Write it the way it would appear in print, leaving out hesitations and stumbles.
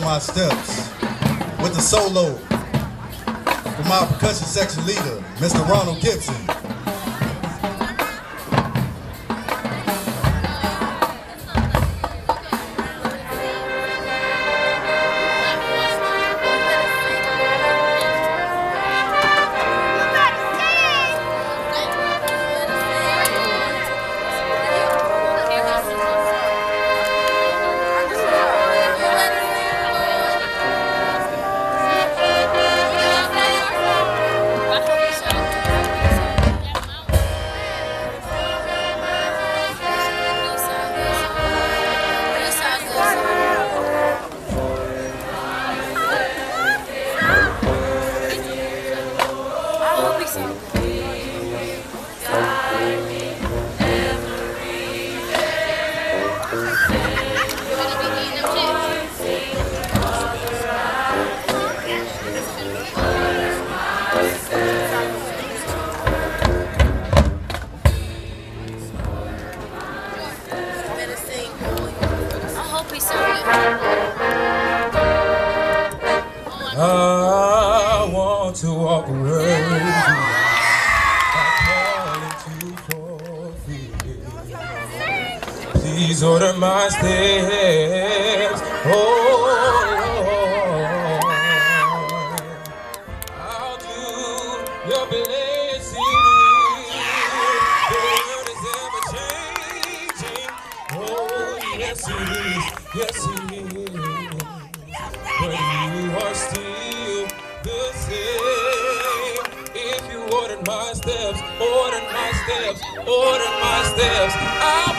my steps with the solo from my percussion section leader, Mr. Ronald Gibson. I want to walk away. I'm falling to fulfill. Please order my steps. Oh, I'll do your blessing. The word is ever changing. Oh, yes it is. Yes it is. But you are still the same. If you ordered my steps, ordered my steps, ordered my steps,